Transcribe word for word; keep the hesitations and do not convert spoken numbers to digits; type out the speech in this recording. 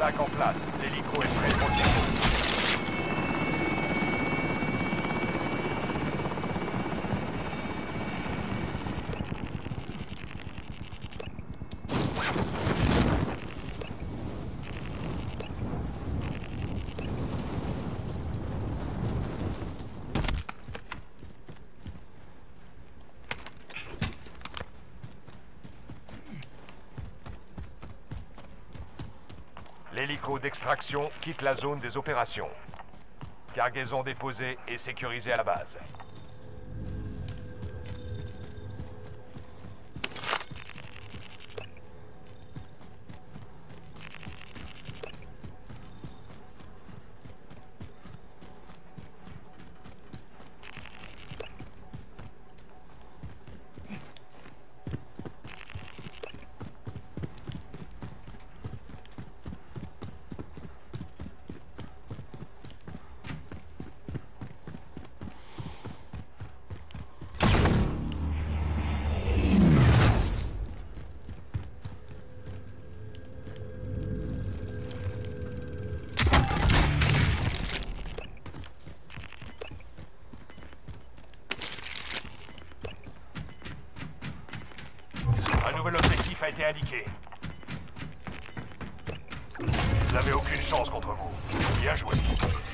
d'attaque en place. L'hélico est prêt pour le dépôt. L'hélico d'extraction quitte la zone des opérations. Cargaison déposée et sécurisée à la base. Un nouvel objectif a été indiqué. Vous n'avez aucune chance contre vous. Bien joué.